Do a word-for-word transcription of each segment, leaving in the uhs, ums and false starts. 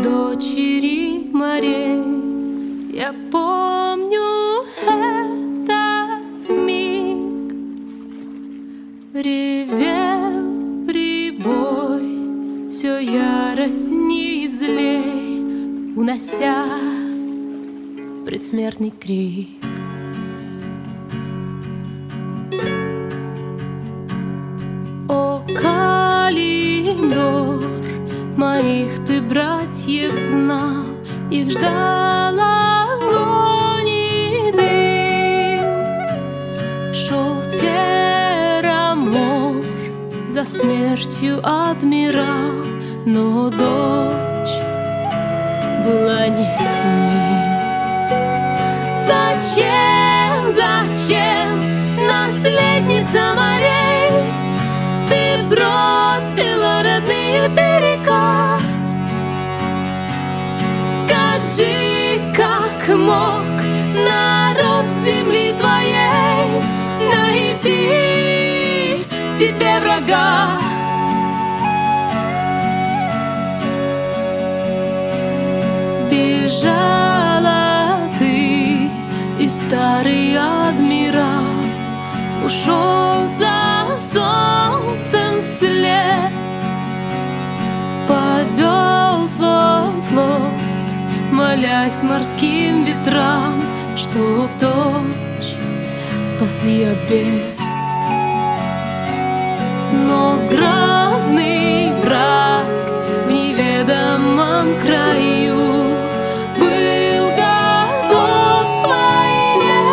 дочери морей. Я помню этот миг. Ревел прибой, все яростней и злей, унося предсмертный крик. О, Калидор, моих ты братьев знал, их ждал огонь и дым. Шел Терамор, за смертью адмирал, но дочь была не с ним. Зачем, зачем, наследница морей, ты бросила родные берега? Скажи, как мог народ земли твоей найти тебе врага? Бежала ты, и старый адмирал ушел за солнцем вслед, повел свой флот, молясь морским ветрам, чтоб дочь спасли обед. Но грозный враг в неведомом краю был готов к войне,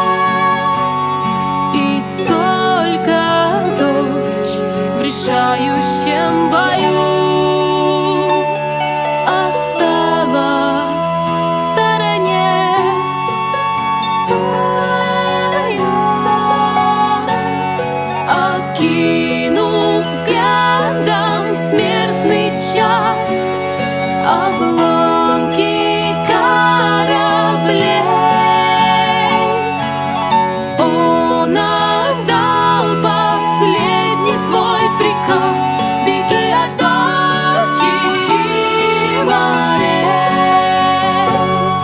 и только дочь в решающем бою осталась в стороне. Окинув взглядом смертный час, обломки кораблей, он отдал последний свой приказ: беги от дочери морей.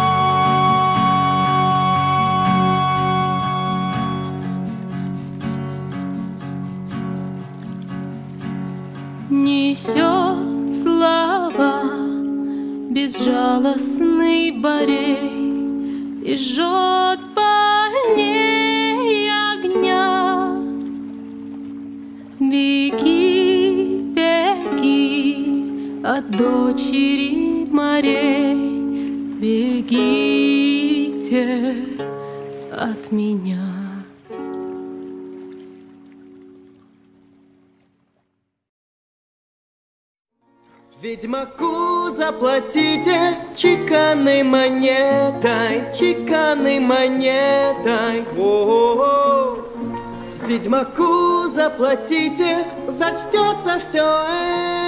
Несет слова безжалостный Борей и жжет больней огня. Беги, беги от дочери морей, бегите от меня. Ведьмаку заплатите чеканной монетой, чеканной монетой. О-о-о. Ведьмаку заплатите, зачтется все